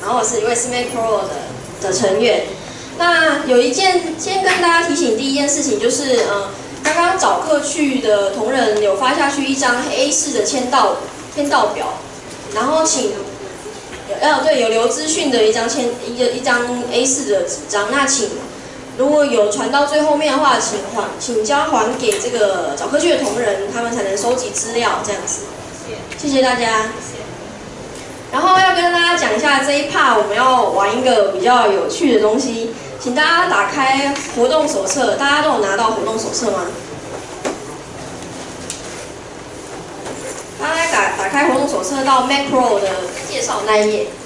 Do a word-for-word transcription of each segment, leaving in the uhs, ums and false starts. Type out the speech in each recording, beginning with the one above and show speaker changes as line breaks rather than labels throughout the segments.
然后我是一位 Mac Pro 的的成员。那有一件，先跟大家提醒，第一件事情就是，呃，刚刚早课去的同仁有发下去一张 A 四 的签到签到表，然后请，呃，对，有留资讯的一张签一个一张 A 四 的纸张，那请。如果有传到最后面的话，请还请交还给这个早课去的同仁，他们才能收集资料这样子。谢谢大家。然后要跟大家讲一下这一 part 我们要玩一个比较有趣的东西，请大家打开活动手册，大家都有拿到活动手册吗？大家打打开活动手册到 Mac Pro 的介绍那一页。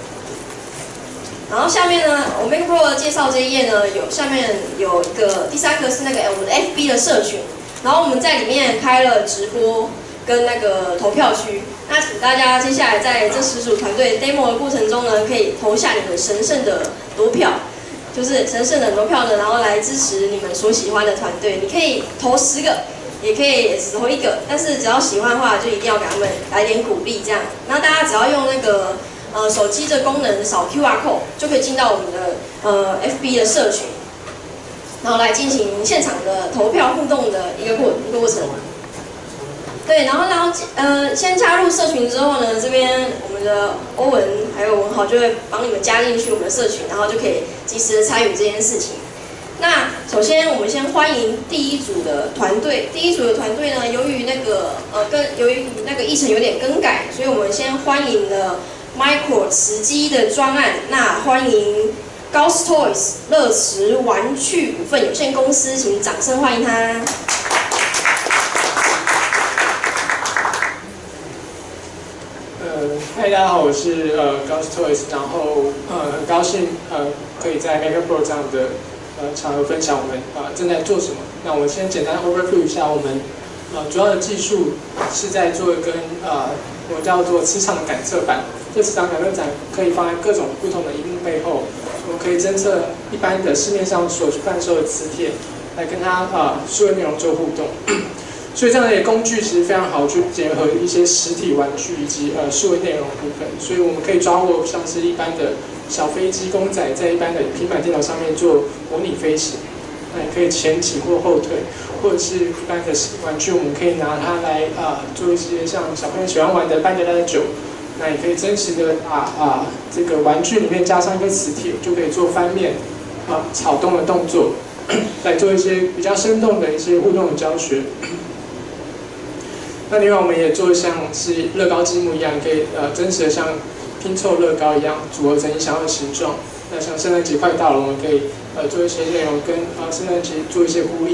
然后下面呢，我 Mac Pro 的介绍这一页呢，有下面有一个第三个是那个我们的 F B 的社群，然后我们在里面开了直播跟那个投票区。那请大家接下来在这十组团队 demo 的过程中呢，可以投下你们神圣的夺票，就是神圣的夺票呢，然后来支持你们所喜欢的团队。你可以投十个，也可以只投一个，但是只要喜欢的话，就一定要给他们来点鼓励这样。那大家只要用那个。呃，手机的功能扫 Q R code 就可以进到我们的呃 F B 的社群，然后来进行现场的投票互动的一个过一个过程。对，然后然后呃，先加入社群之后呢，这边我们的欧文还有文豪就会帮你们加进去我们的社群，然后就可以及时的参与这件事情。那首先我们先欢迎第一组的团队，第一组的团队呢，由于那个呃跟由于那个议程有点更改，所以我们先欢迎了。Micro 慈基的专案，那欢迎 Gauss Toys 乐驰玩具股份有限公司，请掌声欢迎他。
呃，嗨，大家好，我是呃 Gauss Toys， 然后呃很高兴呃可以在 Mac Pro 这样的呃场合分享我们呃正在做什么。那我先简单 overview 一下我们呃主要的技术是在做跟呃我们叫做磁场的感测板。这磁场感测板可以放在各种不同的荧幕背后，我们可以侦测一般的市面上所贩售的磁铁，来跟它呃数位内容做互动。所以这样的工具其实非常好去结合一些实体玩具以及呃数位内容部分。所以我们可以抓握像是一般的小飞机公仔，在一般的平板电脑上面做模拟飞行。那也可以前倾或后退，或者是一般的玩具，我们可以拿它来啊、呃、做一些像小朋友喜欢玩的扮家家酒。那也可以真实的把啊这个玩具里面加上一个磁铁，就可以做翻面啊草动的动作，来做一些比较生动的一些互动的教学。那另外我们也做像是乐高积木一样，可以呃真实的像拼凑乐高一样组合成你想要的形状。那像圣诞节快到了，我们可以呃做一些内容跟啊圣诞节做一些呼应。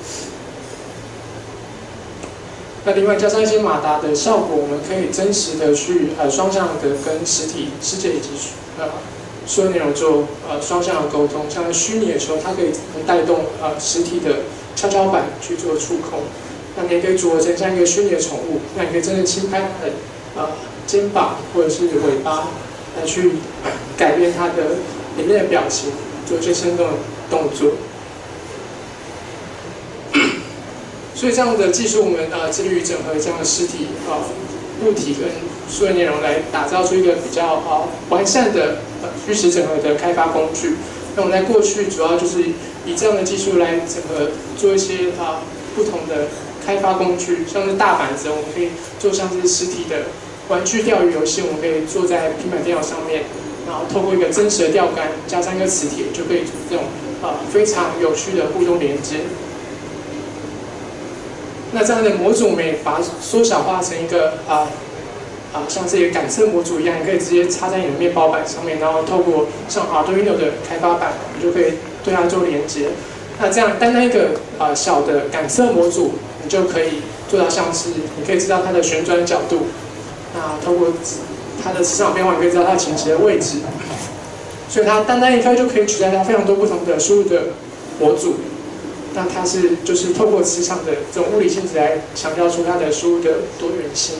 那另外加上一些马达的效果，我们可以真实的去呃双向的跟实体世界以及呃数位内容做呃双向的沟通。像虚拟的球，它可以带动呃实体的跷跷板去做触控。那你也可以组合成像一个虚拟的宠物，那你可以真的轻拍它的呃肩膀或者是尾巴，来去改变它的里面的表情，做一些生动的动作。所以这样的技术，我们呃致力于整合这样的实体呃物体跟数位内容，来打造出一个比较呃完善的呃虚实整合的开发工具。那我们在过去主要就是以这样的技术来整合做一些啊、呃、不同的开发工具，像是大板子，我们可以做像是实体的玩具钓鱼游戏，我们可以坐在平板电脑上面，然后透过一个真实的钓竿加上一个磁铁，就可以做这种啊、呃、非常有趣的互动连接。那这样的模组，我们也把它缩小化成一个啊啊，像是一个感测模组一样，你可以直接插在你的面包板上面，然后透过像 Arduino 的开发板，你就可以对它做连接。那这样单单一个啊小的感测模组，你就可以做到像是你可以知道它的旋转角度，那透过它的磁场变化，你可以知道它的倾斜的位置。所以它单单一颗就可以取代掉非常多不同的输入的模组。那它是就是透过磁场的这种物理性质来强调出它的输入的多元性。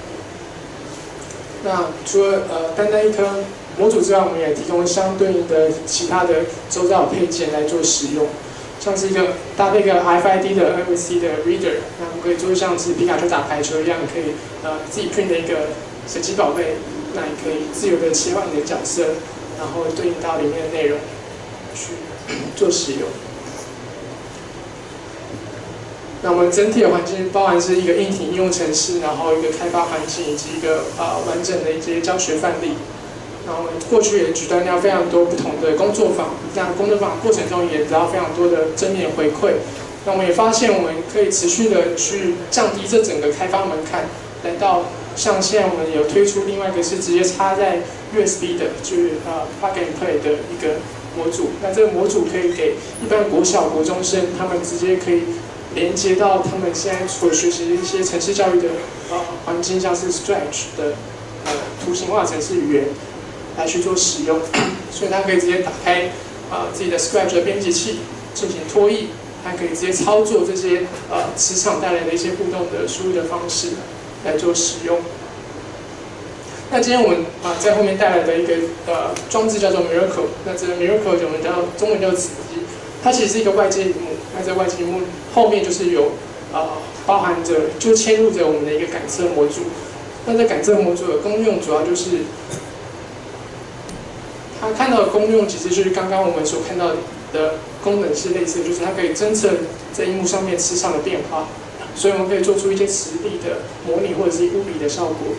那除了呃单单一颗模组之外，我们也提供相对应的其他的周遭配件来做使用，像是一个搭配一个 R F I D 的 N F C 的 reader， 那我们可以做像是皮卡丘打排球一样，可以呃自己 print 的一个神奇宝贝， 那你可以自由的切换你的角色，然后对应到里面的内容去做使用。那我们整体的环境包含是一个硬体应用程式，然后一个开发环境以及一个呃完整的一些教学范例。然后我们过去也举办掉非常多不同的工作坊，那工作坊过程中也得到非常多的正面回馈。那我们也发现，我们可以持续的去降低这整个开发门槛，来到像现在我们有推出另外一个是直接插在 U S B 的，就是呃 Plug and Play 的一个模组。那这个模组可以给一般国小、国中生，他们直接可以连接到他们现在所学习的一些程式教育的呃环境，像是 Scratch 的呃图形化程式语言来去做使用，所以它可以直接打开啊、呃、自己的 Scratch 的编辑器进行拖译，它可以直接操作这些呃磁场带来的一些互动的输入的方式来做使用。那今天我们啊、呃、在后面带来的一个呃装置叫做 Miracle， 那这个 Miracle 我们叫中文叫子机，它其实是一个外接萤幕，那这外接萤幕后面就是有呃包含着就嵌入着我们的一个感测模组。那这感测模组的功用主要就是。它看到的功用其实就是刚刚我们所看到的功能是类似，就是它可以侦测在萤幕上面磁场的变化，所以我们可以做出一些磁力的模拟或者是物理的效果。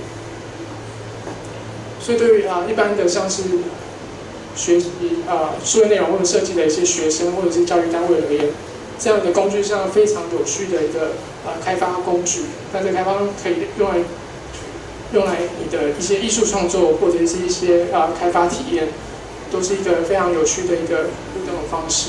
所以对于啊一般的像是学习啊数学内容或者设计的一些学生或者是教育单位而言，这样的工具是非常有趣的一个啊开发工具。那这个开发可以用来用来你的一些艺术创作或者是一些啊开发体验。都是一个非常有趣的一个互动的方式。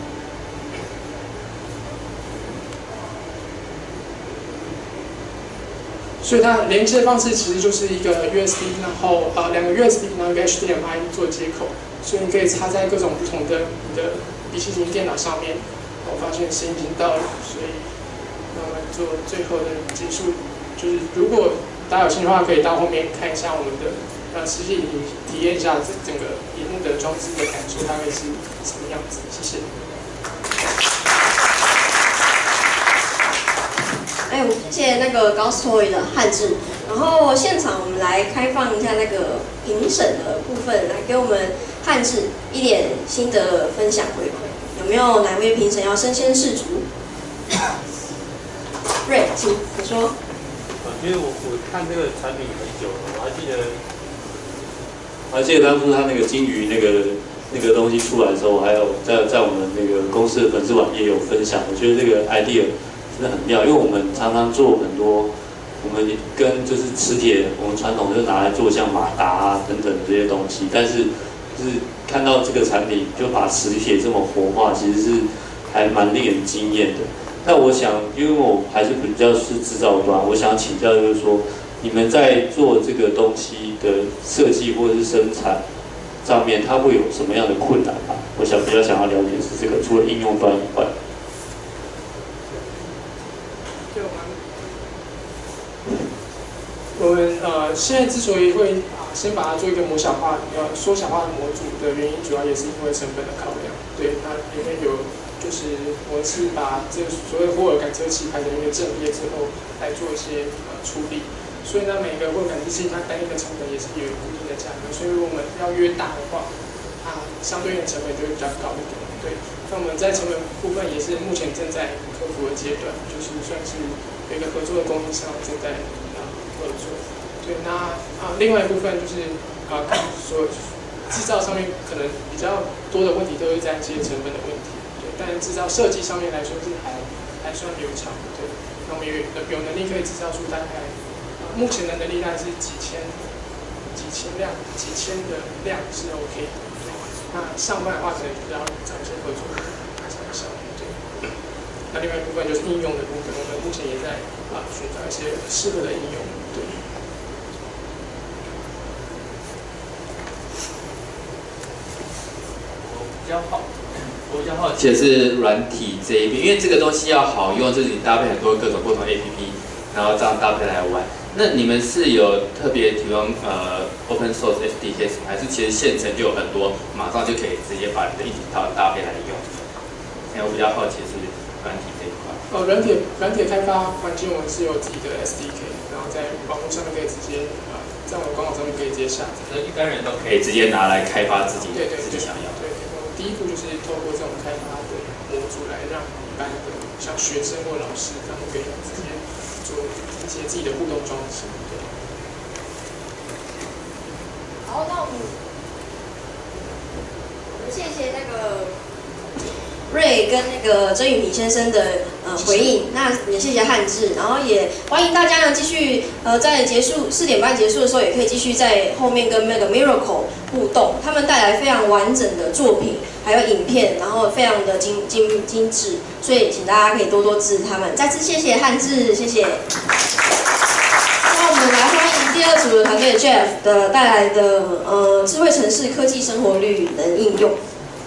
所以它连接的方式其实就是一个 U S B， 然后呃两个 U S B， 然后一个 H D M I 做接口，所以你可以插在各种不同的你的笔记型电脑上面。我发现时间已经到了，所以那我们做最后的结束，就是如果大家有兴趣的话，可以到后面看一下我们的。呃，实际体验一下这整个萤幕的装置的感受大概是什么样子？谢谢。
哎，我谢谢那个 Ghostoy 的汉字。然后现场我们来开放一下那个评审的部分，来给我们汉字一点心得分享回馈。有没有哪位评审要身先士卒？瑞，请你说。
因为我我看这个产品很久了，我还记得。
我还记得当初他那个金鱼那个那个东西出来的时候，还有在在我们那个公司的粉丝网页有分享。我觉得这个 idea 真的很妙，因为我们常常做很多，我们跟就是磁铁，我们传统就拿来做像马达啊等等这些东西，但是就是看到这个产品就把磁铁这么活化，其实是还蛮令人惊艳的。那我想，因为我还是比较是制造端，我想请教就是说。你们在做这个东西的设计或者是生产上面，它会有什么样的困难吧？我想比较想要了解是这个，除了应用端以外。
我们呃现在之所以会啊先把它做一个模小化、呃缩小化的模组的原因，主要也是因为成本的考量。对，它里面有就是我们是把这个所谓霍尔感测器排成一个阵列之后，来做一些呃处理。所以呢，每个霍尔感测器它单一的成本也是有固定的价格，所以如果我们要越大的话，它相对应的成本就会比较高一点。对，那我们在成本部分也是目前正在克服的阶段，就是算是有一个合作的供应商正在啊合作。对，那啊另外一部分就是啊看所制造上面可能比较多的问题都是在一些成本的问题。对，但制造设计上面来说是还还算流畅。对，那我们有有能力可以制造出大概。目前的能力大概是几千、几千辆、几千的量是 OK 的。那上半的话可能比较找一些合作的厂商。对。那另外一部分就是应用的部分，我们目前也在啊寻找一些适合的应用。对。
我比较好，我比较好奇的是软体这一边，因为这个东西要好用，就是你搭配很多各种不同 A P P， 然后这样搭配来玩。那你们是有特别提供呃 open source S D K 还是其实现成就有很多，马上就可以直接把你的一整套搭配来用？因为我比较好奇是软体这一块。
哦，软体软体开发环境我们是有自己的 S D K， 然后在网络上面可以直接啊、呃、 在我们官网上面可以直接下载。
那一般人都可以直接拿来开发自己
对对
自己想要。
对，我第一步就是透过这种开发的模组来让一般的像学生或老师，他们可以直接做一些自己的互动装置。对。
好，那我们我们谢谢那个瑞跟那个曾宇平先生的呃回应，那也谢谢汉志，然后也欢迎大家呢继续呃在结束四点半结束的时候，也可以继续在后面跟那个 Miracle 互动，他们带来非常完整的作品，还有影片，然后非常的精精精致，所以请大家可以多多支持他们。再次谢谢汉志，谢谢。那我们来欢迎第二组的团队 Jeff 的带来的呃智慧城市科技生活绿能应用。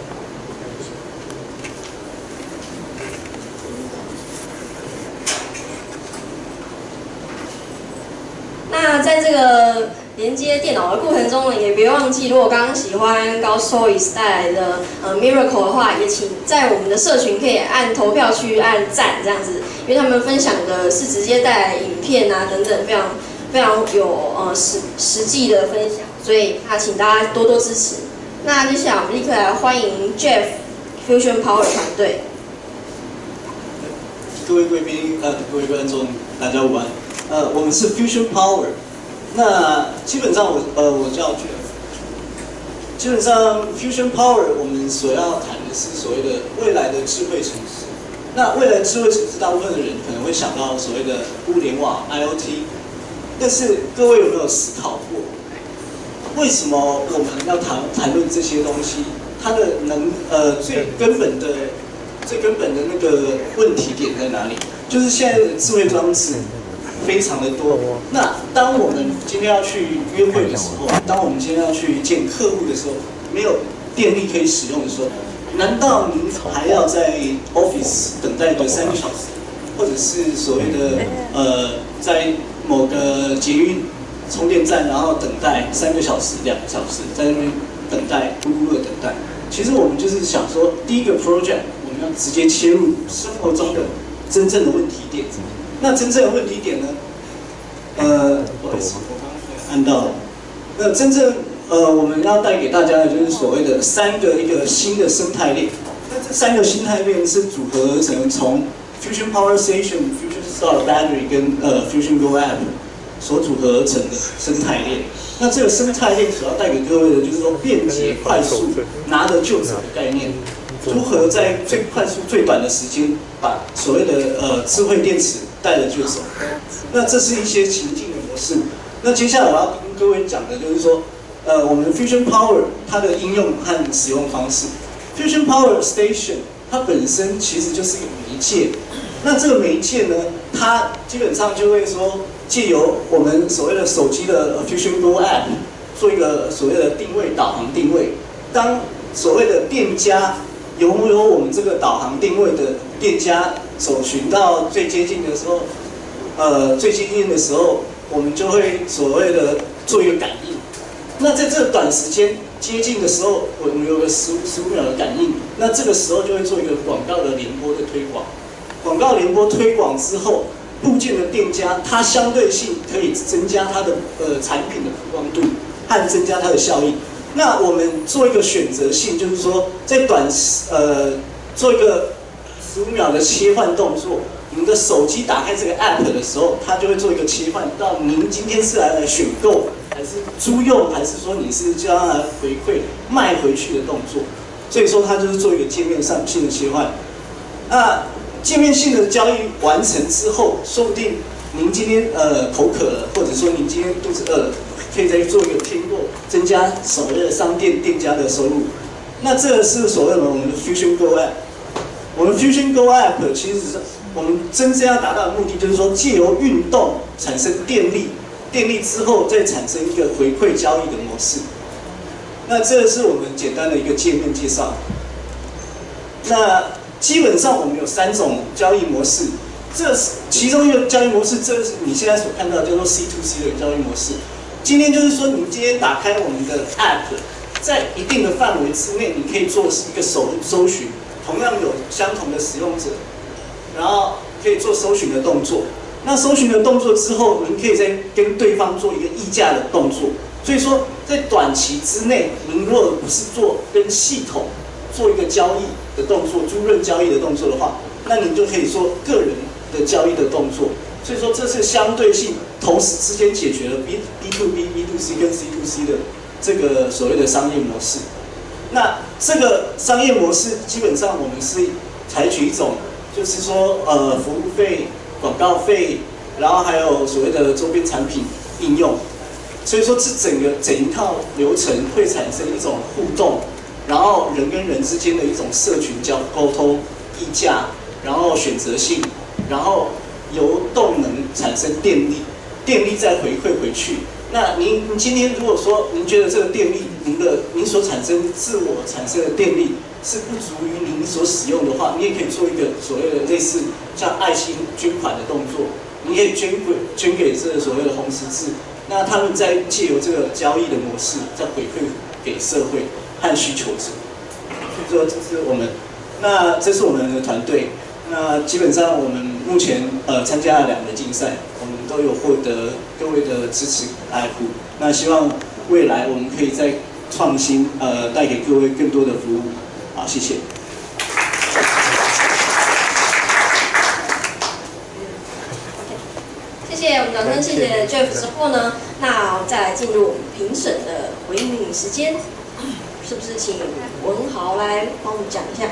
那在这个连接电脑的过程中呢，也别忘记，如果刚刚喜欢高 Toys 带来的呃 Miracle 的话，也请在我们的社群可以按投票区按赞这样子，因为他们分享的是直接带来影片啊等等，非常非常有呃实实际的分享，所以那请大家多多支持。那接下来我们立刻来欢迎 Jeff Fusion Power 团队。
各位贵宾，呃，各位观众，大家午安。呃，我们是 Fusion Power。那基本上我呃我叫 Jeff。基本上 Fusion Power 我们所要谈的是所谓的未来的智慧城市。那未来智慧城市，大部分的人可能会想到所谓的物联网 I O T。但是各位有没有思考过，为什么我们要谈谈论这些东西？它的能呃最根本的。最根本的那个问题点在哪里？就是现在的智慧装置非常的多。那当我们今天要去约会的时候，当我们今天要去见客户的时候，没有电力可以使用的时候，难道您还要在 office 等待个三个小时，或者是所谓的呃在某个捷运充电站，然后等待三个小时、两个小时，在那边等待，咕咕的等待？其实我们就是想说，第一个 project。要直接切入生活中的真正的问题点。那真正的问题点呢？呃，不好意思，我刚刚按到了。那真正呃，我们要带给大家的就是所谓的三个一个新的生态链。那这三个生态链是组合成从 Fusion Power Station、Fusion Star Battery 跟呃 Fusion Go App 所组合而成的生态链。那这个生态链所要带给各位的就是说便捷、快速、拿得就走的概念。如何在最快速、最短的时间，把所谓的呃智慧电池带了就走？那这是一些情境的模式。那接下来我要跟各位讲的就是说，呃，我们 Fusion Power 它的应用和使用方式。Fusion Power Station 它本身其实就是一个媒介。那这个媒介呢，它基本上就会说，借由我们所谓的手机的 Fusion Go App 做一个所谓的定位导航定位。当所谓的店家拥有我们这个导航定位的店家走寻到最接近的时候，呃，最接近的时候，我们就会所谓的做一个感应。那在这短时间接近的时候，我们有个十十五秒的感应，那这个时候就会做一个广告的联播的推广。广告联播推广之后，部件的店家它相对性可以增加它的呃产品的曝光度和增加它的效益。那我们做一个选择性，就是说，在短呃做一个十五秒的切换动作。您的手机打开这个 app 的时候，它就会做一个切换到您今天是来来选购，还是租用，还是说你是将来回馈卖回去的动作。所以说，它就是做一个界面上性的切换。那界面性的交易完成之后，说不定您今天呃口渴了，或者说您今天肚子饿了。可以再做一个添购，增加所谓的商店店家的收入。那这个是所谓的我们的 Fusion Go App。我们 Fusion Go App 其实是我们真正要达到的目的，就是说借由运动产生电力，电力之后再产生一个回馈交易的模式。那这是我们简单的一个界面介绍。那基本上我们有三种交易模式，这是其中一个交易模式，这是你现在所看到叫做 C to C 的交易模式。今天就是说，你今天打开我们的 App， 在一定的范围之内，你可以做一个搜搜寻，同样有相同的使用者，然后可以做搜寻的动作。 那搜寻的动作之后，您可以再跟对方做一个议价的动作。所以说，在短期之内，您如果不是做跟系统做一个交易的动作，租赁交易的动作的话，那您就可以做个人的交易的动作。所以说，这是相对性同时之间解决了 B B to B、B to C 跟 C to C 的这个所谓的商业模式。那这个商业模式基本上我们是采取一种，就是说呃服务费、广告费，然后还有所谓的周边产品应用。所以说，这整个整一套流程会产生一种互动，然后人跟人之间的一种社群交沟通、议价，然后选择性，然后由动能产生电力，电力再回馈回去。那您您今天如果说您觉得这个电力，您的您所产生自我产生的电力是不足于您所使用的话，你也可以做一个所谓的类似像爱心捐款的动作，你可以捐给捐给这个所谓的红十字。那他们再借由这个交易的模式，再回馈给社会和需求者。所以说，这是我们，那这是我们的团队。那基本上我们目前呃参加了两个竞赛，我们都有获得各位的支持爱护。那希望未来我们可以再创新，呃，带给各位更多的服务。好，谢谢。
谢谢我们掌声，谢谢 Jeff 之后呢，那我们再来进入我们评审的回应时间，是不是请文豪来帮我们讲一下？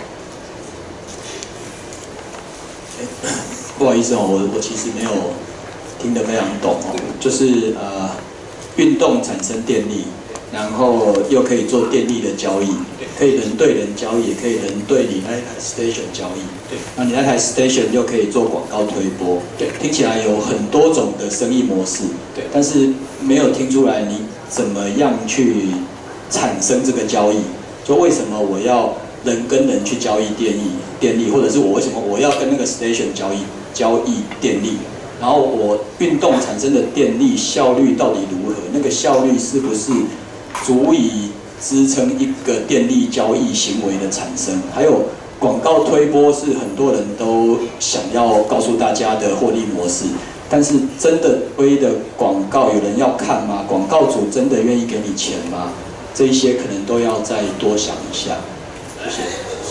不好意思哦，我我其实没有听得非常懂哦，就是呃，运动产生电力，然后又可以做电力的交易，可以人对人交易，也可以人对你那台 station 交易。对，那你那台 station 又可以做广告推播。对，听起来有很多种的生意模式。对，但是没有听出来你怎么样去产生这个交易，就为什么我要人跟人去交易电力，电力，或者是我为什么我要跟那个 station 交易交易电力？然后我运动产生的电力效率到底如何？那个效率是不是足以支撑一个电力交易行为的产生？还有广告推播是很多人都想要告诉大家的获利模式，但是真的推的广告有人要看吗？广告主真的愿意给你钱吗？这一些可能都要再多想一下。谢谢。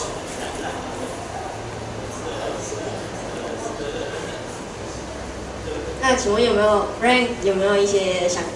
那请问有没有 Frank 有没有一些想法？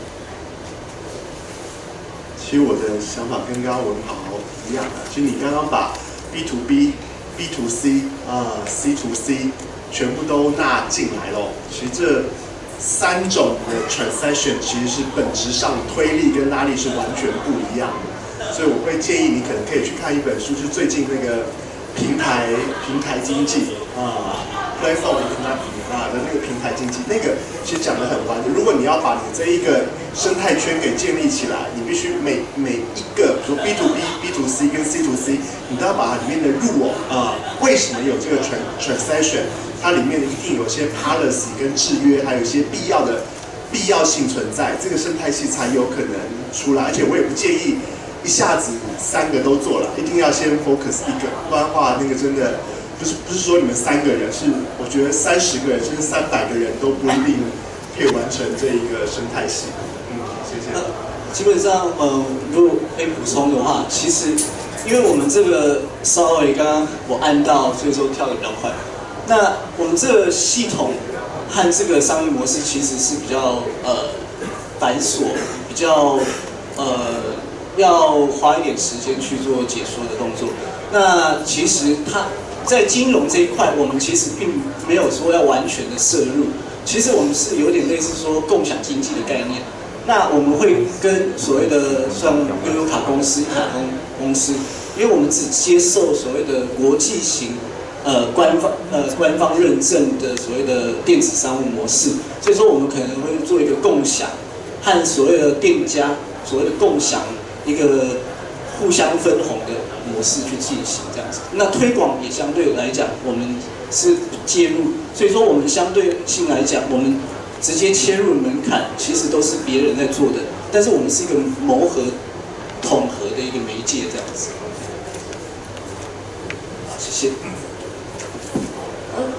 其实我的想法跟刚刚文豪一样的，其实你刚刚把 B to B、B to C 啊、呃、C to C 全部都纳进来咯。其实这三种的 transaction 其实是本质上推力跟拉力是完全不一样的，所以我会建议你可能可以去看一本书，是最近那个平台平台经济啊 platform economics 啊的那个平台经济，那个其实讲得很完整。如果你要把你这一个生态圈给建立起来，你必须每每一个，比如 B to B、B to C 跟 C to C， 你都要把它里面的入哦啊，为什么有这个 transaction， 它里面一定有些 policy 跟制约，还有一些必要的必要性存在，这个生态系才有可能出来。而且我也不建议一下子三个都做了，一定要先 focus 一个，不然的话那个真的。不是不是说你们三个人，是我觉得三十个人甚至三百个人都不一定可以完成这一个生态系。嗯，谢谢。
呃、基本上，呃，如果可以补充的话，其实因为我们这个稍微刚刚我按到，所以说跳得比较快。那我们这个系统和这个商业模式其实是比较呃繁琐，比较呃要花一点时间去做解说的动作。那其实它。在金融这一块，我们其实并没有说要完全的摄入，其实我们是有点类似说共享经济的概念。那我们会跟所谓的像悠游卡公司、一卡通公司，因为我们只接受所谓的国际型、呃官方呃官方认证的所谓的电子商务模式，所以说我们可能会做一个共享，和所谓的店家所谓的共享一个互相分红的模式去进行这样子。那推广也相对来讲，我们是介入，所以说我们相对性来讲，我们直接切入门槛，其实都是别人在做的，但是我们是一个谋合、统合的一个媒介这样子。好，谢谢。
嗯，那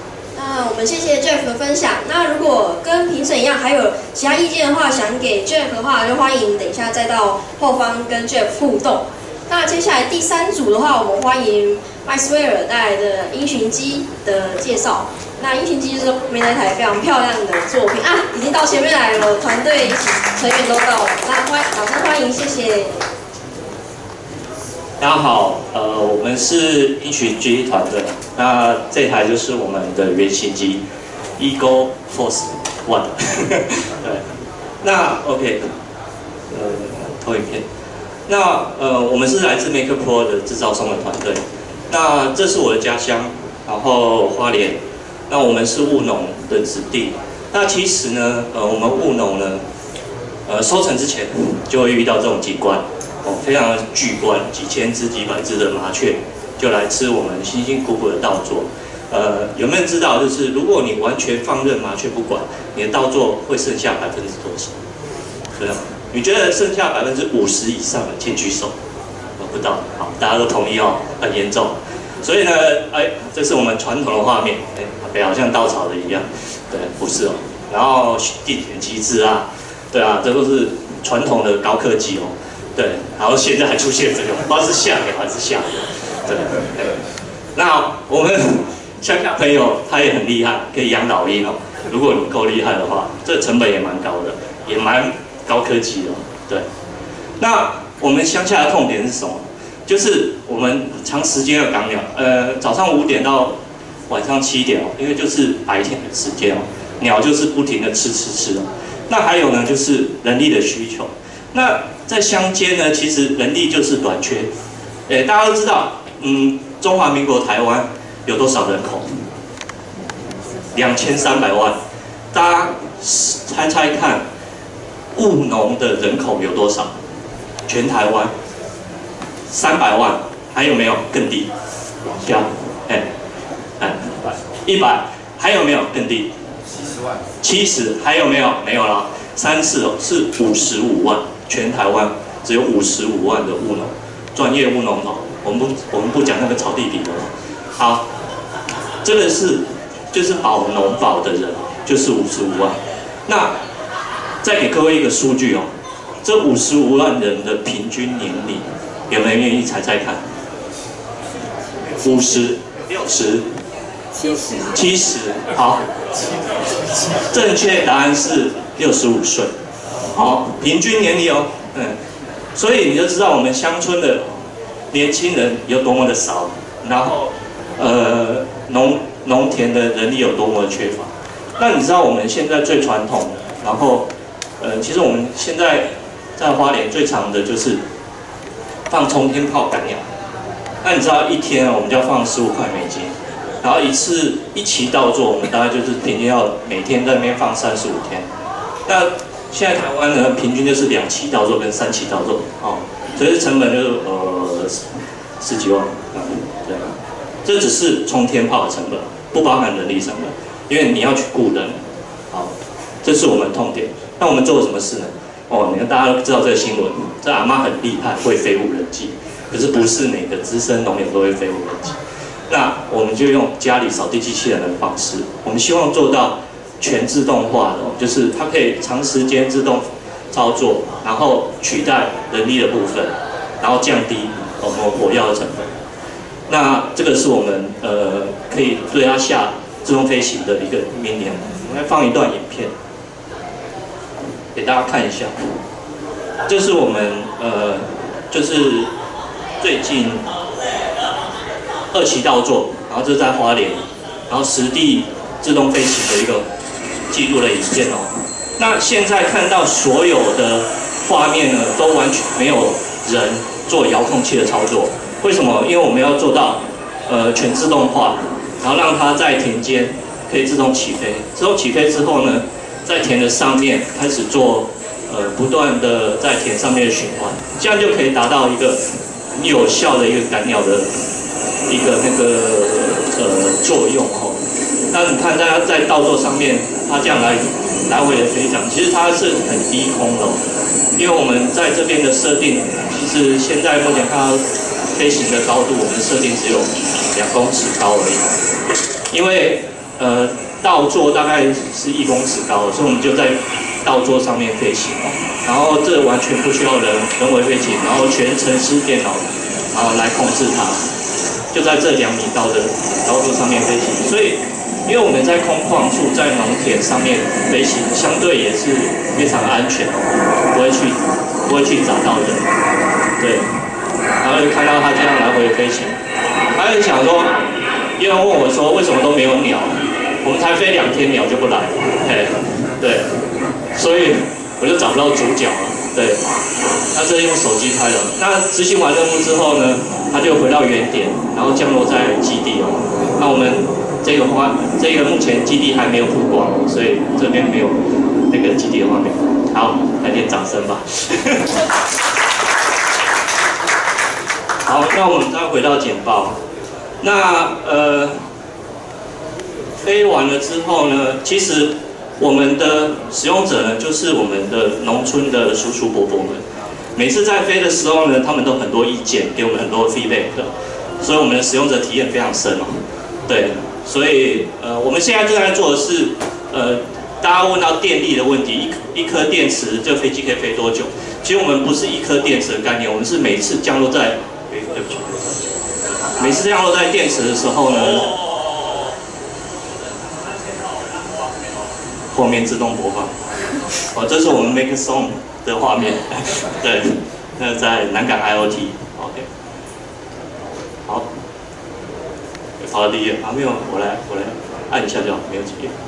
那我们谢谢 Jeff 的分享。那如果跟评审一样还有其他意见的话，想给 Jeff 的话，就欢迎等一下再到后方跟 Jeff 互动。那接下来第三组的话，我们欢迎麦斯威尔带来的音讯机的介绍。那音讯机就是后面那台非常漂亮的作品啊，已经到前面来了，团队一起成员都到了。那欢掌声欢迎，谢谢。
大家好，呃，我们是音讯机团队，那这台就是我们的原型机 Eagle Force One 对，那 OK， 呃，投影片。那呃，我们是来自 Maker Pro 的制造商的团队。那这是我的家乡，然后花莲。那我们是务农的子弟。那其实呢，呃，我们务农呢，呃，收成之前就会遇到这种景观。哦，非常的巨观，几千只、几百只的麻雀就来吃我们辛辛苦苦的稻作。呃，有没有人知道，就是如果你完全放任麻雀不管，你的稻作会剩下百分之多少？对啊，你觉得剩下百分之五十以上的，请举手。我不到，好，大家都同意哦，很严重。所以呢，哎，这是我们传统的画面，哎，北好像稻草的一样，对，不是哦。然后地点机制啊，对啊，这都是传统的高科技哦。对，然后现在还出现这个，不知道是下流还是下流。对，那我们乡下朋友他也很厉害，可以养老鹰哦。如果你够厉害的话，这成本也蛮高的，也蛮高科技的。对，那我们乡下的痛点是什么？就是我们长时间的赶鸟，呃，早上五点到晚上七点哦，因为就是白天的时间哦，鸟就是不停的吃吃吃哦。那还有呢，就是人力的需求。那在乡间呢，其实人力就是短缺。诶，大家都知道，嗯，中华民国台湾有多少人口？两千三百万。大家猜猜看，务农的人口有多少？全台湾三百万，还有没有更低？往下，哎，哎，一百，还有没有更低？七十万。七十，还有没有？没有了。三次哦，是五十五万。全台湾只有五十五万的务农，专业务农哦，我们不我们不讲那个草地比的哦。好，这个是就是保农保的人就是五十五万。那再给各位一个数据哦，这五十五万人的平均年龄，有没有人愿意猜猜看？五十、六十、七十、七十，好，正确答案是六十五岁。好，平均年龄哦，嗯，所以你就知道我们乡村的年轻人有多么的少，然后，呃，农农田的人力有多么的缺乏。那你知道我们现在最传统的，然后，呃，其实我们现在在花莲最常的就是放冲天炮赶鸟。那你知道一天我们就要放十五块美金，然后一次一期稻作，我们大概就是平均要每天在那边放三十五天。那现在台湾呢，平均就是两期稻作跟三期稻作，哦，所以成本就是呃十几万，嗯，对，这只是冲天炮的成本，不包含人力成本，因为你要去雇人，好，这是我们痛点。那我们做了什么事呢？哦，你看大家都知道这个新闻，这阿嬷很厉害，会飞无人机，可是不是每个资深农友都会飞无人机。那我们就用家里扫地机器人的方式，我们希望做到全自动化的，就是它可以长时间自动操作，然后取代人力的部分，然后降低我们火药的成本。那这个是我们呃可以对它下自动飞行的一个命令。我们来放一段影片给大家看一下，这是我们呃就是最近二期稻作，然后这是在花莲，然后实地自动飞行的一个记录的影片哦。那现在看到所有的画面呢，都完全没有人做遥控器的操作。为什么？因为我们要做到呃全自动化，然后让它在田间可以自动起飞。自动起飞之后呢，在田的上面开始做呃不断的在田上面的循环，这样就可以达到一个有效的一个赶鸟的一个那个呃作用哦。那你看大家在稻作上面，它这样来来回的飞翔，其实它是很低空的、哦，因为我们在这边的设定，其实现在目前看到飞行的高度，我们设定只有两公尺高而已，因为呃倒座大概是一公尺高，所以我们就在倒座上面飞行，然后这完全不需要人人为飞行，然后全程式电脑然后来控制它，就在这两米高的高度上面飞行，所以。因为我们在空旷处、在农田上面飞行，相对也是非常安全，不会去不会去砸到人，对。然后就看到他这样来回飞行，他就想说，有人问我说为什么都没有鸟？我们才飞两天，鸟就不来了，嘿，对。所以我就找不到主角了，对。他这是用手机拍的。那执行完任务之后呢，他就回到原点，然后降落在基地哦。那我们。这个花，这个目前基地还没有曝光，所以这边没有那个基地的画面。好，来点掌声吧。好，那我们再回到简报。那呃，飞完了之后呢，其实我们的使用者呢，就是我们的农村的叔叔伯伯们。每次在飞的时候呢，他们都很多意见，给我们很多 feedback， 所以我们的使用者体验非常深哦。对。所以，呃，我们现在正在做的是，呃，大家问到电力的问题，一一颗电池这飞机可以飞多久？其实我们不是一颗电池的概念，我们是每次降落在，哎，对不起，每次降落在电池的时候呢，后面自动播放。哦，这是我们 Make Song 的画面，对，那在南港 I O T，OK， 好。跑到第一页啊，没有，我来我来按一下就好，没有几页。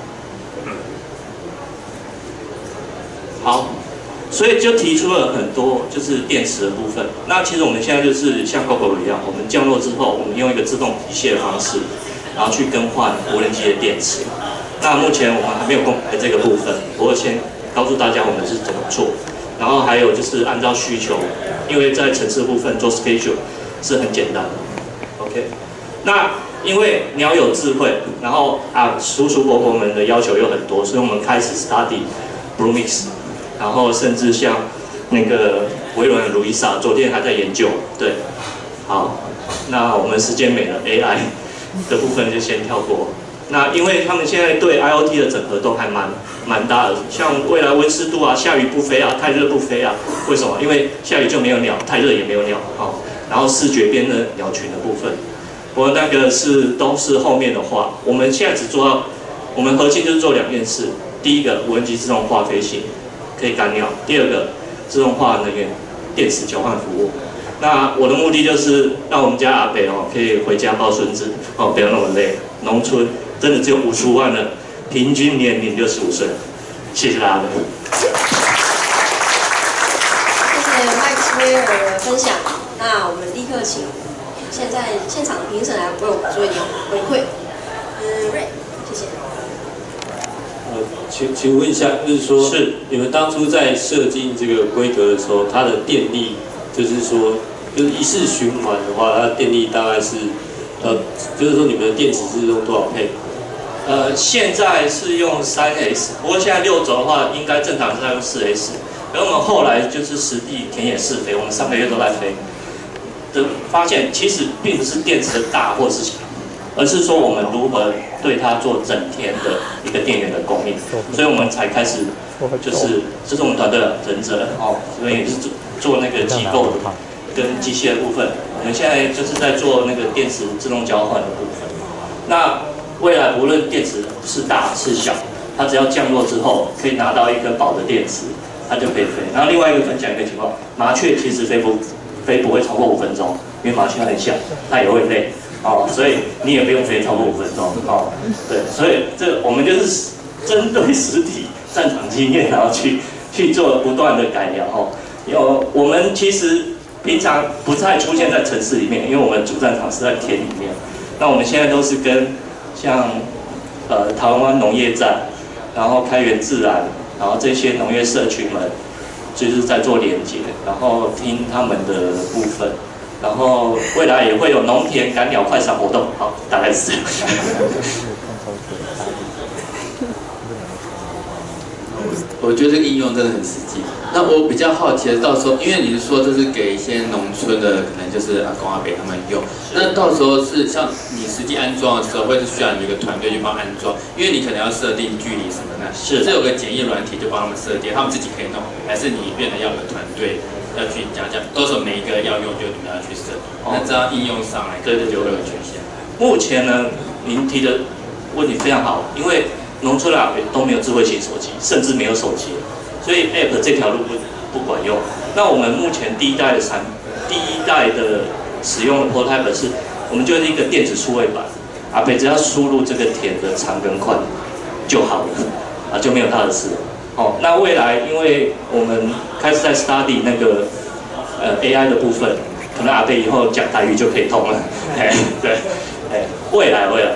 好，所以就提出了很多就是电池的部分。那其实我们现在就是像 GoGo 一样，我们降落之后，我们用一个自动机械的方式，然后去更换无人机的电池。那目前我们还没有公开这个部分，不过先告诉大家我们是怎么做。然后还有就是按照需求，因为在城市部分做 schedule 是很简单的。OK， 那。因为鸟有智慧，然后啊，叔叔伯伯们的要求又很多，所以我们开始 study Bluemix， 然后甚至像那个微软的 Luisa， 昨天还在研究。对，好，那我们时间没了 ，A I 的部分就先跳过。那因为他们现在对 I O T 的整合都还蛮蛮大的，像未来温湿度啊，下雨不飞啊，太热不飞啊，为什么？因为下雨就没有鸟，太热也没有鸟，好，然后视觉边的鸟群的部分。我那个是都是后面的话，我们现在只做到，我们核心就是做两件事。第一个，无人机自动化飞行，可以干鸟；第二个，自动化能源电池交换服务。那我的目的就是让我们家阿北哦可以回家抱孙子哦，不要那么累。农村真的只有五十五万人，平均年龄六十五岁。谢谢大家。
谢谢 Max Weir 的分享。那我们立刻请。现在现场的评审来为我们做一点回馈。嗯 ，Ray， 谢谢。
呃，请请问一下，就是说，是你们当初在设计这个规格的时候，它的电力，就是说，就是一次循环的话，它的电力大概是，呃，就是说你们的电池是用多少配？
呃，现在是用三 S， 不过现在六轴的话，应该正常是在用四 S。而我们后来就是实地田野试飞，我们上个月都在飞。的发现其实并不是电池的大或是小，而是说我们如何对它做整天的一个电源的供应，所以我们才开始就是这是我们团队的忍者哦，所以是做做那个机构跟机械的部分。我们现在就是在做那个电池自动交换的部分。那未来无论电池是大是小，它只要降落之后可以拿到一个饱的电池，它就可以飞。然后另外一个分享一个情况，麻雀其实飞不。飞不会超过五分钟，因为麻雀很小，它也会累，哦，所以你也不用飞超过五分钟，哦，对，所以这我们就是针对实体战场经验，然后去去做不断的改良，哦，有我们其实平常不太出现在城市里面，因为我们主战场是在田里面，那我们现在都是跟像呃台湾农业站，然后开源自然，然后这些农业社群们。就是在做连接，然后听他们的部分，然后未来也会有农田赶鸟快闪活动，好，大概是这样。
我觉得这个应用真的很实际。那我比较好奇的，到时候因为你是说这是给一些农村的，可能就是阿公阿伯他们用，那到时候是像你实际安装的时候，会是需要你一个团队去帮安装，因为你可能要设定距离什么的。是，这有个简易软体就帮他们设定，他们自己可以弄，还是你变得要有个团队要去讲讲，都是每一个要用就你们要去设，那这样应用上来，对对就会有局限。
目前呢，您提的问题非常好，因为农村啊都没有智慧型手机，甚至没有手机，所以 App 这条路不不管用。那我们目前第一代的产，第一代的使用的 prototype 是，我们就是一个电子数位板，阿北只要输入这个田的长跟宽就好了，啊就没有他的事。哦，那未来因为我们开始在 study 那个呃 A I 的部分，可能阿北以后讲台语就可以通了。哎，对，哎，未来未来。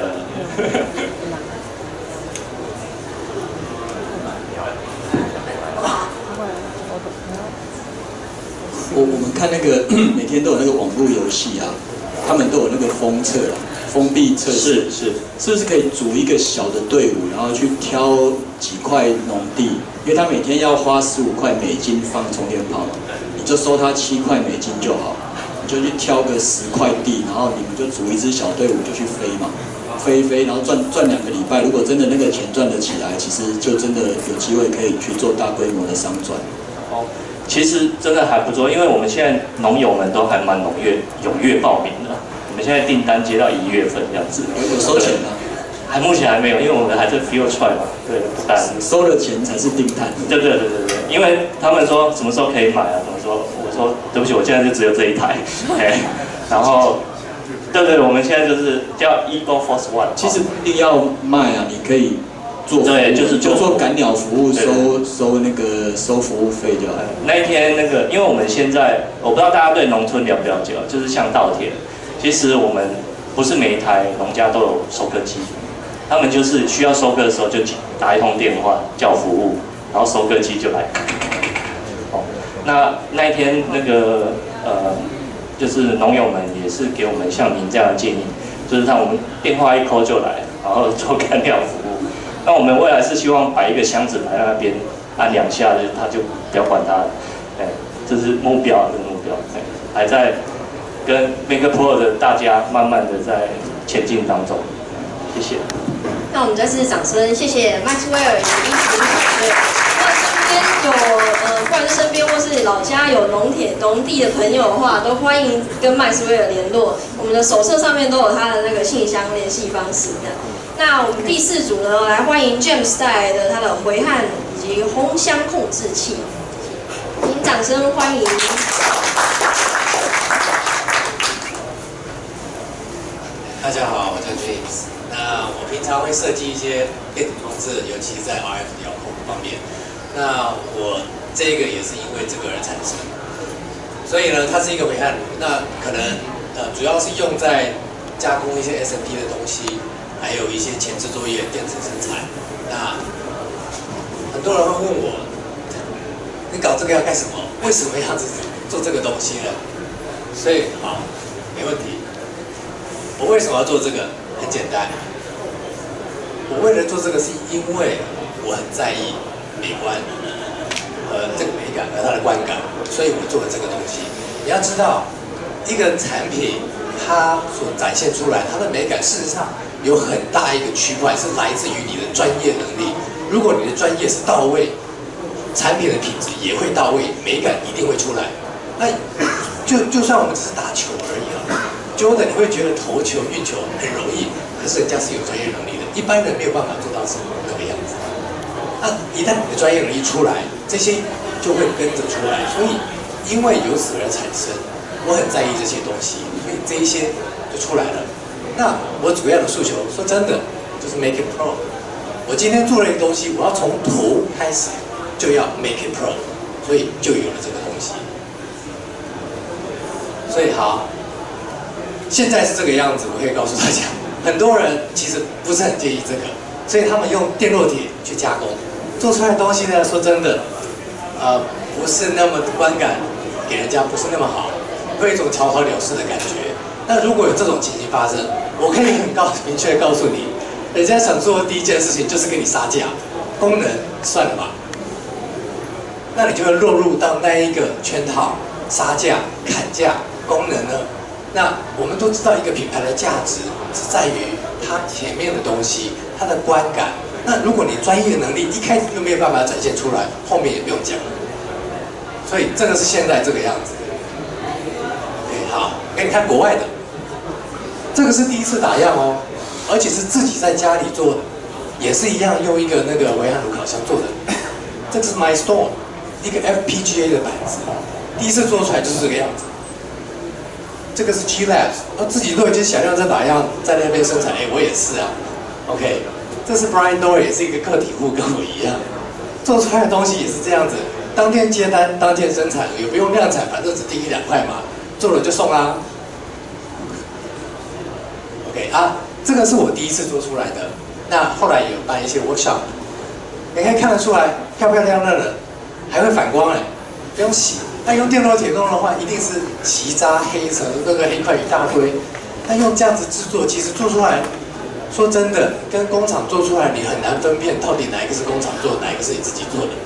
我我们看那个每天都有那个网络游戏啊，他们都有那个封测啦，封闭测试，
是是，
是不是可以组一个小的队伍，然后去挑几块农地，因为他每天要花十五块美金放充电宝嘛，你就收他七块美金就好，你就去挑个十块地，然后你们就组一支小队伍就去飞嘛，飞一飞，然后赚赚两个礼拜，如果真的那个钱赚得起来，其实就真的有机会可以去做大规模的商转。
哦。其实真的还不错，因为我们现在农友们都还蛮踊跃踊跃报名的。我们现在订单接到一月份这样子，
有收钱吗？
还目前还没有，因为我们还在 field trial 嘛，对，不单
收了钱才是订单。
对对对对对，因为他们说什么时候可以买啊？怎么说？我说对不起，我现在就只有这一台，哎，然后对对，我们现在就是叫 Eagle Force One。
其实不一定要卖啊，你可以。做
对，就是
就做赶鸟服务，收收那个收服务费就好。
那一天那个，因为我们现在我不知道大家对农村了不了解，就是像稻田，其实我们不是每一台农家都有收割机，他们就是需要收割的时候就打一通电话叫服务，然后收割机就来。哦，那那一天那个呃，就是农友们也是给我们像您这样的建议，就是让我们电话一扣就来，然后做赶鸟服务。那我们未来是希望摆一个箱子摆在那边，按两下就他就不要管它了，哎，这是目标，这是目标，哎，还在跟 Make Pro 的大家慢慢的在前进当中，谢谢。
那我们再次掌声，谢谢麦斯威尔以及英雄团队。那身边有呃，不管是身边或是老家有农田农地的朋友的话，都欢迎跟麦斯威尔联络。我们的手册上面都有他的那个信箱联系方式的。那我们第四组呢，来欢迎 James 带来的他的回汗以及烘箱控制器，请掌声欢迎。
大家好，我叫 James。那我平常会设计一些电子装置，尤其是在 R F 遥控方面。那我这个也是因为这个而产生，所以呢，它是一个回汗炉。那可能呃，主要是用在加工一些 S M P 的东西。还有一些前置作业、电子生产。那很多人会问我，你搞这个要干什么？为什么要做这个东西呢？所以好，没问题。我为什么要做这个？很简单，我为了做这个是因为我很在意美观，呃，这个美感和它的观感，所以我做了这个东西。你要知道，一个产品它所展现出来它的美感，事实上有很大一个区块是来自于你的专业能力。如果你的专业是到位，产品的品质也会到位，美感一定会出来。那就就算我们只是打球而已啊。Jordan 你会觉得投球运球很容易，可是人家是有专业能力的，一般人没有办法做到什么那个样子。那一旦你的专业能力出来，这些就会跟着出来。所以因为由此而产生，我很在意这些东西，所以这一些就出来了。那我主要的诉求，说真的，就是 make it pro。我今天做了一个东西，我要从头开始就要 make it pro， 所以就有了这个东西。所以好。现在是这个样子，我可以告诉大家，很多人其实不是很介意这个，所以他们用电烙铁去加工，做出来的东西呢，说真的，呃，不是那么观感，给人家不是那么好，会有一种草草了事的感觉。那如果有这种情形发生，我可以很告明确告诉你，人家想做的第一件事情就是跟你杀价，功能算了吧， 那你就会落入到那一个圈套、杀价、砍价、功能呢？那我们都知道，一个品牌的价值是在于它前面的东西，它的观感。那如果你专业能力一开始就没有办法展现出来，后面也不用讲了。所以这个是现在这个样子。OK， 好，给你看国外的，这个是第一次打样哦，而且是自己在家里做的，也是一样用一个那个微汉炉烤箱做的。这个是 MyStorm， 一个 F P G A 的板子，第一次做出来就是这个样子。这个是 G Labs， 他自己都已经想象在打样，在那边生产，哎，我也是啊。OK， 这是 Brian Doyle， 也是一个个体户，跟我一样，做出来的东西也是这样子，当天接单，当天生产，也不用量产，反正只定一两块嘛，做了就送啦。OK 啊，这个是我第一次做出来的，那后来也有办一些 workshop， 你可以看得出来，漂漂亮亮的，还会反光哎，不用洗。那用电烙铁工的话，一定是齐渣黑层，那个黑块一大堆。那用这样子制作，其实做出来，说真的，跟工厂做出来，你很难分辨到底哪一个是工厂做的，哪一个是你自己做的。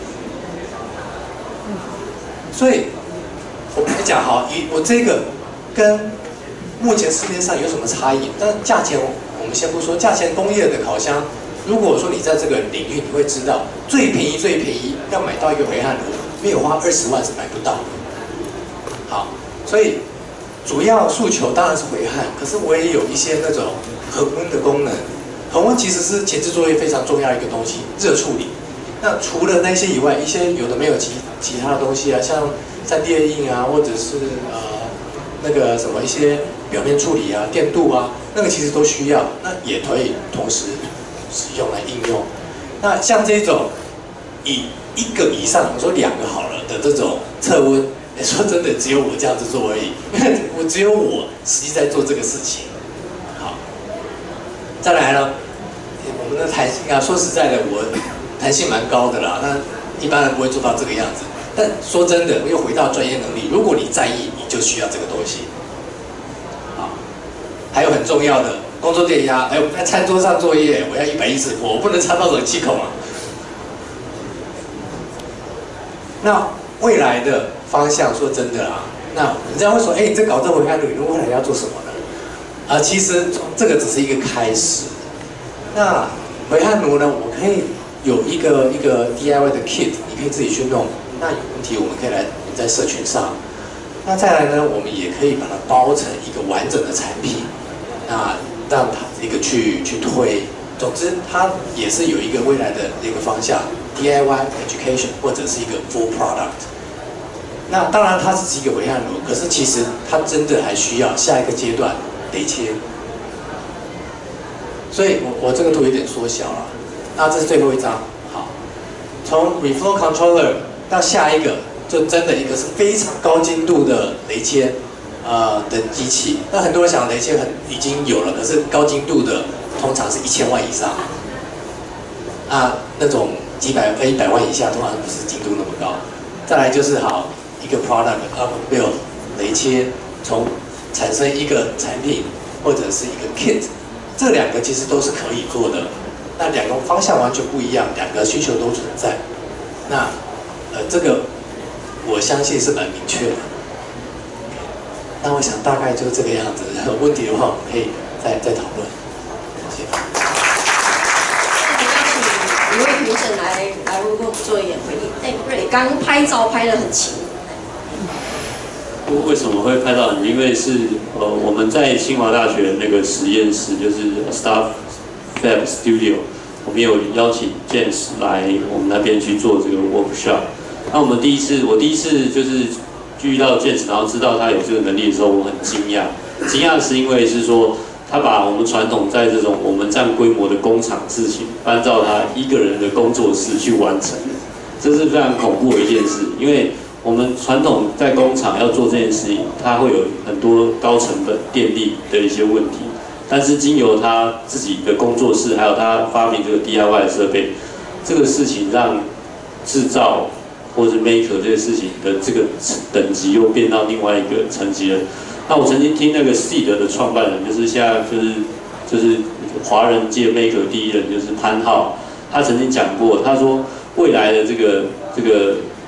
所以，我们讲好，以我这个跟目前市面上有什么差异？但价钱我们先不说，价钱工业的烤箱，如果说你在这个领域，你会知道最便宜最便宜要买到一个回汉炉。没有花二十万是买不到的。好，所以主要诉求当然是回汉，可是我也有一些那种恒温的功能。恒温其实是前置作业非常重要一个东西，热处理。那除了那些以外，一些有的没有其其他的东西啊，像三 D 印啊，或者是呃那个什么一些表面处理啊、电镀啊，那个其实都需要，那也可以同时使用来应用。那像这种以一个以上，我说两个好了的这种测温，说真的，只有我这样子做而已，因为我只有我实际在做这个事情。好，再来呢，我们的弹性啊，说实在的，我弹性蛮高的啦，那一般人不会做到这个样子。但说真的，又回到专业能力，如果你在意，你就需要这个东西。好，还有很重要的工作电压，哎，我在餐桌上作业，我要一百一十伏，我不能插到冷气孔啊。那未来的方向，说真的啊，那人家会说，哎，你这搞这回汉炉，你未来要做什么呢？啊，其实这个只是一个开始。那回汉炉呢，我可以有一个一个 D I Y 的 kit， 你可以自己去弄。那有问题，我们可以来在社群上。那再来呢，我们也可以把它包成一个完整的产品，那让它一个去去推。总之，它也是有一个未来的一个方向。D I Y education 或者是一个 full product， 那当然它只是一个回汉炉，可是其实它真的还需要下一个阶段雷切，所以我我这个图有点缩小了，那这是最后一张，好，从 reflow controller 到下一个，就真的一个是非常高精度的雷切，呃的机器，那很多人想雷切很已经有了，可是高精度的通常是一千万以上，啊那种。几百呃一百万以下，通常不是精度那么高。再来就是好一个 product up build 雷切，从产生一个产品或者是一个 kit， 这两个其实都是可以做的。那两个方向完全不一样，两个需求都存在。那呃这个我相信是蛮明确的。那我想大概就这个样子。有问题的话，我们可以再再讨论。谢谢。
一位评审来来为我们做一点回应。哎，瑞刚拍照拍得很勤。
为什么会拍到你？因为是呃我们在清华大学那个实验室，就是 Staff Fab Studio， 我们有邀请 James 来我们那边去做这个 workshop。那我们第一次，我第一次就是遇到 James， 然后知道他有这个能力的时候，我很惊讶。惊讶是因为是说。他把我们传统在这种我们这样规模的工厂事情，搬到他一个人的工作室去完成，这是非常恐怖的一件事。因为我们传统在工厂要做这件事情，它会有很多高成本、电力的一些问题。但是经由他自己的工作室，还有他发明这个 D I Y 的设备，这个事情让制造或是 maker 这些事情的这个等级又变到另外一个层级了。那我曾经听那个 Seed 的创办人，就是现在就是就是华人界 maker 第一人，就是潘浩，他曾经讲过，他说未来的这个这个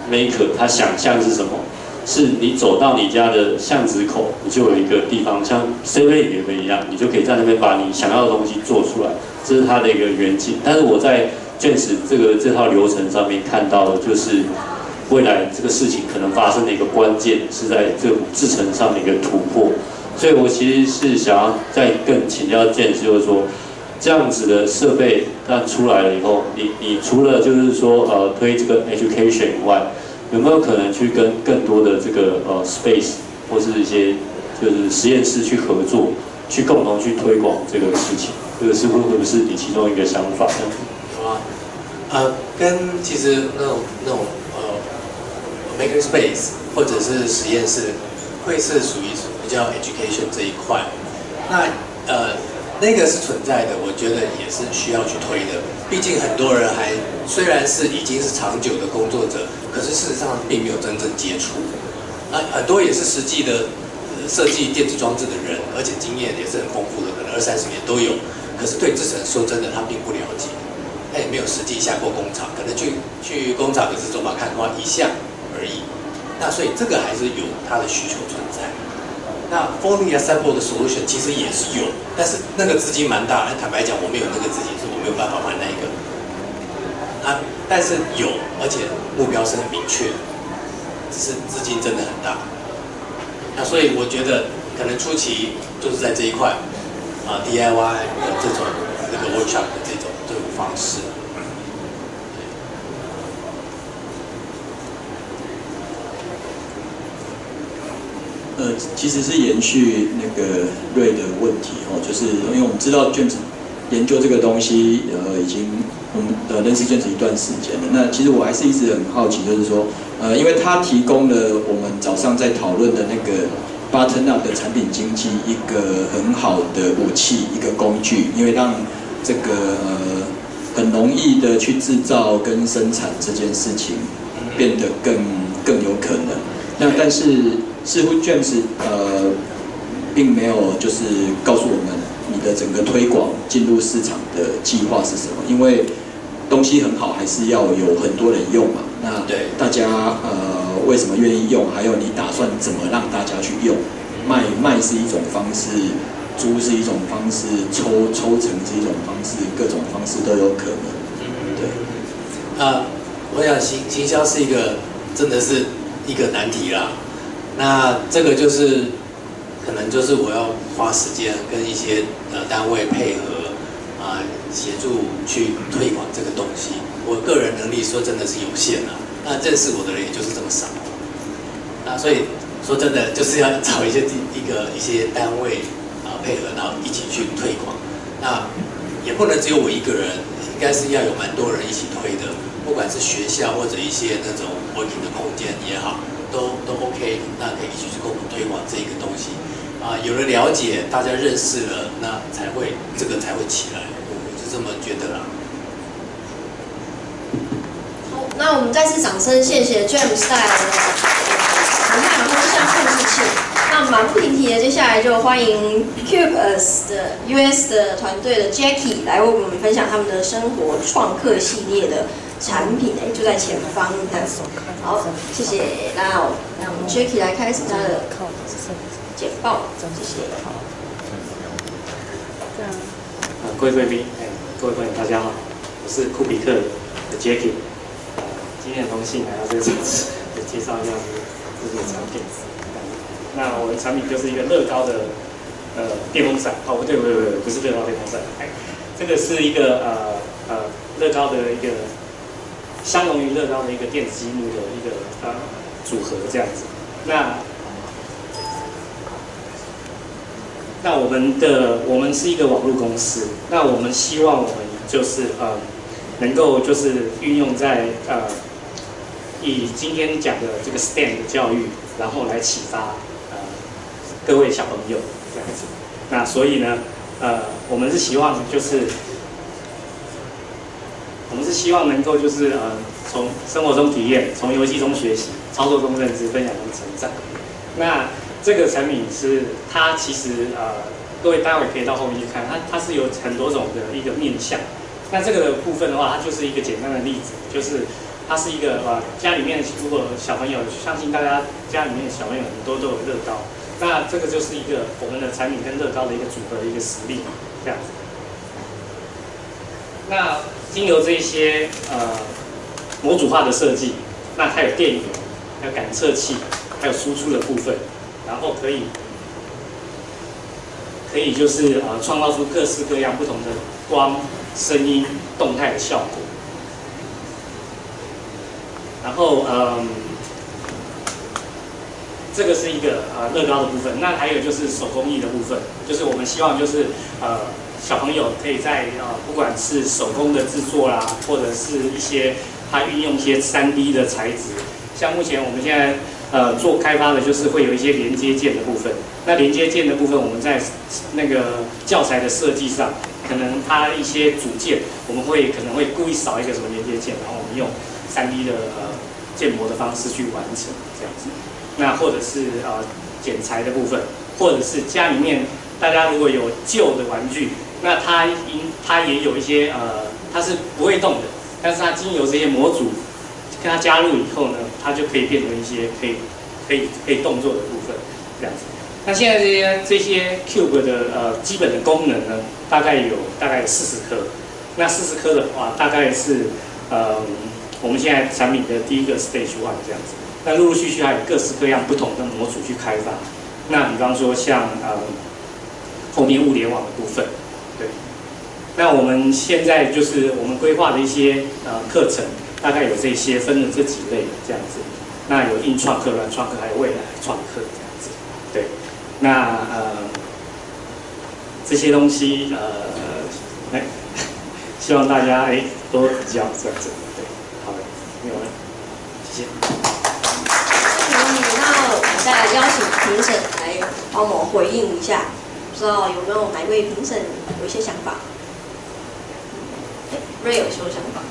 maker 他想象是什么？是你走到你家的巷子口，你就有一个地方，像 seven 也可以一样，你就可以在那边把你想要的东西做出来，这是它的一个远景。但是我在 James 这个这套流程上面看到的就是。 未来这个事情可能发生的一个关键是在这种制程上的一个突破，所以我其实是想要再更请教建师，就是说这样子的设备它出来了以后，你你除了就是说呃推这个 education 以外，有没有可能去跟更多的这个呃 space 或是一些就是实验室去合作，去共同去推广这个事情？这个是不会不是你其中一个想法？
有啊，呃，跟其实那种那种。 Maker Space 或者是实验室，会是属于比较 education 这一块。那呃，那个是存在的，我觉得也是需要去推的。毕竟很多人还虽然是已经是长久的工作者，可是事实上并没有真正接触。那很多也是实际的设计电子装置的人，而且经验也是很丰富的，可能二三十年都有。可是对制程说真的，他并不了解，他也没有实际下过工厂，可能去去工厂可是走马看花一项。 而已，那所以这个还是有它的需求存在。那 fully assembled 的 solution 其实也是有，但是那个资金蛮大。坦白讲，我没有那个资金，所以我没有办法买那一个。啊，但是有，而且目标是很明确，只是资金真的很大。那所以我觉得可能初期就是在这一块啊 D I Y 的这种那个 workshop 的这种这种方式。
呃，其实是延续那个瑞的问题哦，就是因为我们知道 James 研究这个东西，呃，已经我们呃认识 James 一段时间了。那其实我还是一直很好奇，就是说，呃，因为他提供了我们早上在讨论的那个 button up 的产品经济一个很好的武器，一个工具，因为让这个呃很容易的去制造跟生产这件事情变得更更有可能。那但是。 似乎 James 呃，并没有就是告诉我们你的整个推广进入市场的计划是什么，因为东西很好，还是要有很多人用嘛。那大家呃为什么愿意用？还有你打算怎么让大家去用？卖卖是一种方式，租是一种方式，抽抽成是一种方式，各种方式都有可能。对。
啊，我想行行销是一个真的是一个难题啦。 那这个就是可能就是我要花时间跟一些呃单位配合啊、呃，协助去推广这个东西。我个人能力说真的是有限啊，那认识我的人也就是这么少。那所以说真的就是要找一些一个一些单位啊配合，然后一起去推广。那也不能只有我一个人，应该是要有蛮多人一起推的，不管是学校或者一些那种 working 的空间也好。 都都 OK， 那可以一起去共同推广这一个东西啊，有了了解，大家认识了，那才会这个才会起来，我是这么觉得啦。
好，那我们再次掌声，谢谢 James 带来的谈判风向控制器。那马不停蹄的，接下来就欢迎 Cubus 的 U S 的团队的 Jackie 来为我们分享他们的生活创客系列的。 产品哎，就在前方。好，谢谢。那让我们 Jackie 来开始他的简报，谢谢。
啊，各位贵宾，哎，各位朋友，大家好，我是库比克的 Jackie。呃，今天很荣幸来到这个场子，介绍一下这个产品。那我的产品就是一个乐高的呃电风扇。哦，不对，不对，不对，不是乐高电风扇，哎，这个是一个呃呃乐高的一个。 相容于乐高的一个电子积木的一个呃组合这样子，那那我们的我们是一个网络公司，那我们希望我们就是呃能够就是运用在呃以今天讲的这个 S T E M 的教育，然后来启发呃各位小朋友这样子，那所以呢呃我们是希望就是。 我们是希望能够就是呃从生活中体验，从游戏中学习，操作中认知，分享中成长。那这个产品是它其实呃各位待会可以到后面去看，它它是有很多种的一个面向。那这个的部分的话，它就是一个简单的例子，就是它是一个呃家里面如果小朋友，相信大家家里面的小朋友很多都有乐高，那这个就是一个我们的产品跟乐高的一个组合的一个实力，这样子。那经由这些呃模组化的设计，那它有电源，还有感测器，还有输出的部分，然后可以可以就是呃创造出各式各样不同的光、声音、动态的效果。然后嗯，这个是一个呃乐高的部分。那还有就是手工艺的部分，就是我们希望就是呃小朋友可以在呃不管是手工的制作啦，或者是一些它运用一些 三 D 的材质，像目前我们现在呃做开发的就是会有一些连接件的部分。那连接件的部分，我们在那个教材的设计上，可能它一些组件，我们会可能会故意少一个什么连接件，然后我们用 三 D 的呃建模的方式去完成这样子。那或者是呃剪裁的部分，或者是家里面大家如果有旧的玩具，那它因它也有一些呃它是不会动的，但是它经由这些模组跟它加入以后呢，它就可以变成一些可以可以可以动作的部分这样子。那现在这些这些 Cube 的呃基本的功能呢，大概有大概有四十颗。那四十颗的话，大概是呃我们现在产品的第一个 Stage One 这样子。那陆陆续续还有各式各样不同的模组去开发。那比方说像呃后面物联网的部分，对。那我们现在就是我们规划的一些呃课程，大概有这些分了这几类这样子。那有硬创客、软创客，还有未来创客这样子，对。那呃这些东西呃哎，希望大家哎多指教这样子，对，好的，没有了，谢谢。
那我再来邀请评审来帮我们回应一下，不知道有没有哪位评审有一些想法？哎，瑞有什么想法？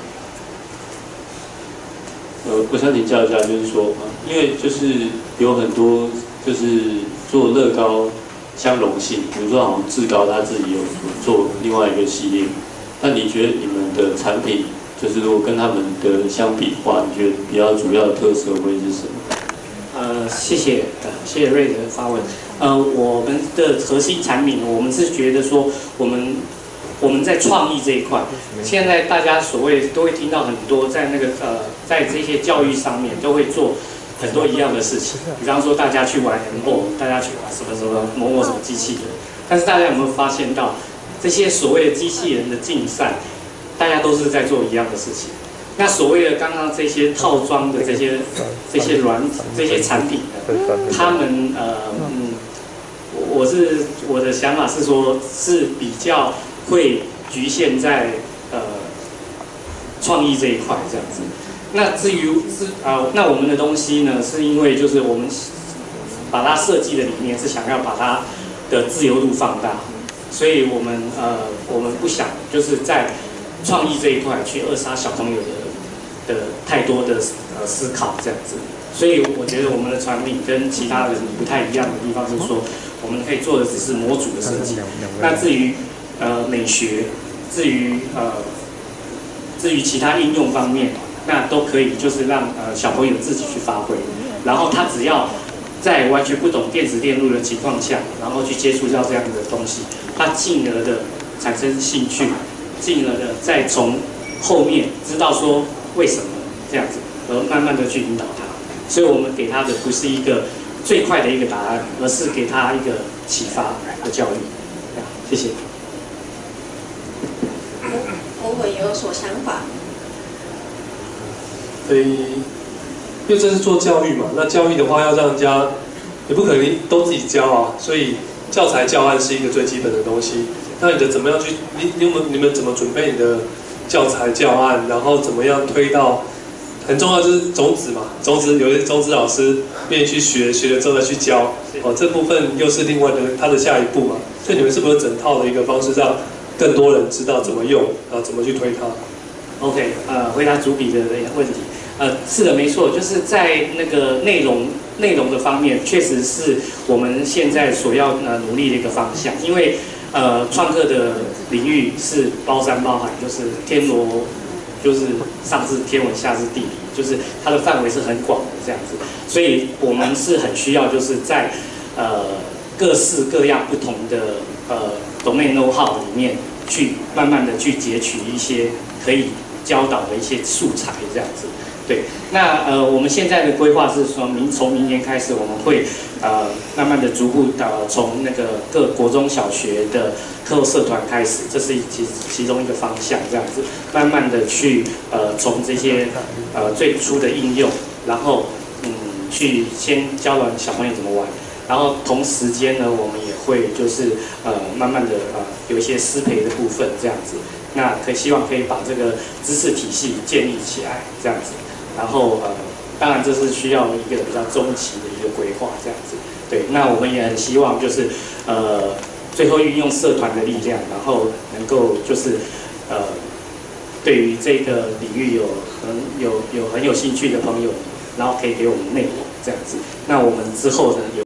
呃，我想请教一下，就是说，因为就是有很多就是做乐高相容性，比如说好像志高他自己有做另外一个系列，那你觉得你们的产品就是如果跟他们的相比的话，你觉得比较主要的特色会是什么？
呃，谢谢，呃，谢谢瑞的发问。呃，我们的核心产品，我们是觉得说，我们我们在创意这一块，现在大家所谓都会听到很多在那个呃，在这些教育上面都会做很多一样的事情，比方说大家去玩 M O， 大家去玩什么什么某某什么机器人，但是大家有没有发现到，这些所谓的机器人的竞赛，大家都是在做一样的事情。那所谓的刚刚这些套装的这些这些软这些产品呢，他们呃嗯，我是我的想法是说，是比较会局限在呃创意这一块这样子。那至于是啊、呃，那我们的东西呢，是因为就是我们把它设计的理念是想要把它的自由度放大，所以我们呃我们不想就是在创意这一块去扼杀小朋友的。的太多的呃思考这样子，所以我觉得我们的产品跟其他人不太一样的地方是说，我们可以做的只是模组的设计。那至于呃美学，至于呃至于其他应用方面，那都可以就是让呃小朋友自己去发挥。然后他只要在完全不懂电子电路的情况下，然后去接触到这样的东西，他进而的产生兴趣，进而的再从后面知道说。为什么这样子，而慢慢的去引导他，所以我们给他的不是一个最快的一个答案，而是给他一个启发的教育。谢谢。
我我有所想法。
对，因为这是做教育嘛，那教育的话要让人家也不可能都自己教啊，所以教材教案是一个最基本的东西。那你的怎么样去，你你们你们怎么准备你的？教材教案，然后怎么样推到，很重要就是种子嘛，种子有些种子老师愿意去学，学了之后再去教，哦，这部分又是另外的他的下一步嘛，所以你们是不是有整套的一个方式，让更多人知道怎么用，然后怎么去推它
？OK， 呃，回答主笔的问题，呃，是的，没错，就是在那个内容内容的方面，确实是我们现在所要呃努力的一个方向，因为。呃，创客的领域是包山包海，就是天罗，就是上至天文，下至地理， 就是它的范围是很广的这样子，所以我们是很需要就是在呃各式各样不同的呃 domain know-how 里面去慢慢的去截取一些可以教导的一些素材这样子。对，那呃我们现在的规划是说明从明年开始我们会呃慢慢的逐步呃从那个各国中小学的课后社团开始，这是其其中一个方向这样子，慢慢的去呃从这些呃最初的应用，然后嗯去先教导小朋友怎么玩，然后同时间呢我们也会就是呃慢慢的呃有一些师培的部分这样子，那可希望可以把这个知识体系建立起来这样子。然后呃，当然这是需要一个比较中期的一个规划这样子。对，那我们也很希望就是呃，最后运用社团的力量，然后能够就是呃，对于这个领域有很有有很有兴趣的朋友，然后可以给我们内容这样子。那我们之后呢有。